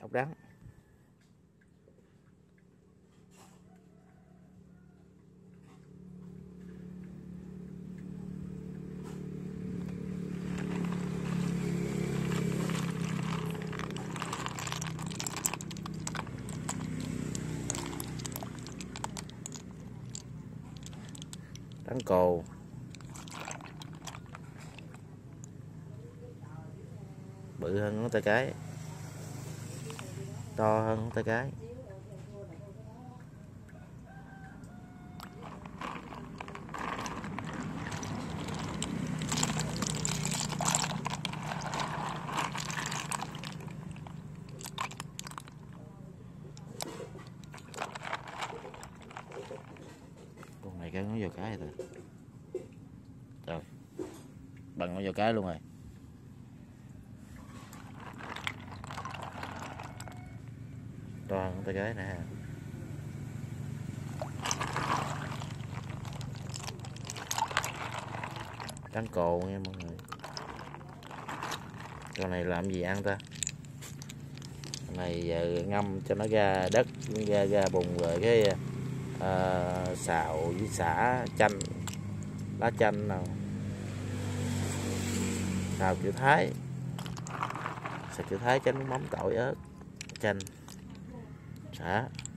ốc đắng. Đắng cồ, bự hơn ngón tay cái, to hơn ngón tay cái. Con này cái ngón vào cái rồi. Trời, bằng ngón vào cái luôn rồi. To hơn ngón tay cái nè. Đắng cồ nha mọi người. Con này làm gì ăn ta? Con này giờ ngâm cho nó ra đất, ra bùn rồi cái xào với xả chanh, lá chanh nào, xào kiểu Thái, xào kiểu Thái chấm nước mắm tỏi ớt chanh xả.